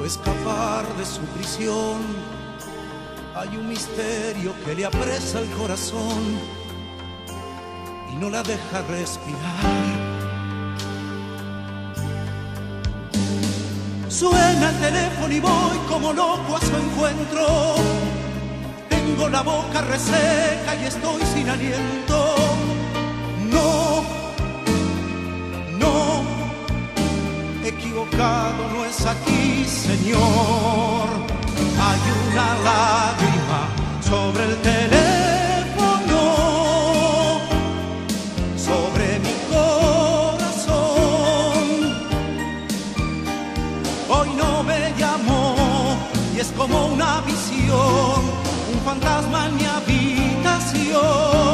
escapar de su prisión. Hay un misterio que le apresa el corazón y no la deja respirar. Suena el teléfono y voy como loco a su encuentro. Tengo la boca reseca y estoy sin aliento. No, no, equivocado no es aquí, Señor. Hay una lágrima sobre el teléfono, sobre mi corazón. Hoy no me llamó y es como una visión, un fantasma en mi habitación.